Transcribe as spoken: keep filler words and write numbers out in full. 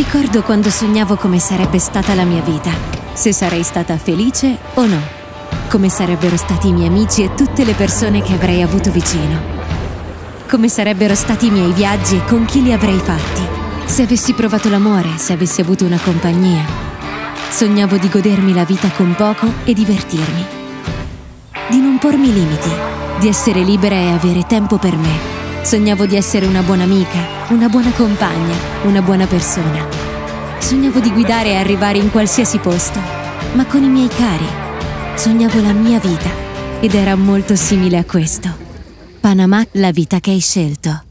Ricordo quando sognavo come sarebbe stata la mia vita, se sarei stata felice o no, come sarebbero stati i miei amici e tutte le persone che avrei avuto vicino, come sarebbero stati i miei viaggi e con chi li avrei fatti, se avessi provato l'amore, se avessi avuto una compagnia. Sognavo di godermi la vita con poco e divertirmi, di non pormi limiti, di essere libera e avere tempo per me. Sognavo di essere una buona amica, una buona compagna, una buona persona. Sognavo di guidare e arrivare in qualsiasi posto, ma con i miei cari. Sognavo la mia vita ed era molto simile a questo. Panama, la vita che hai scelto.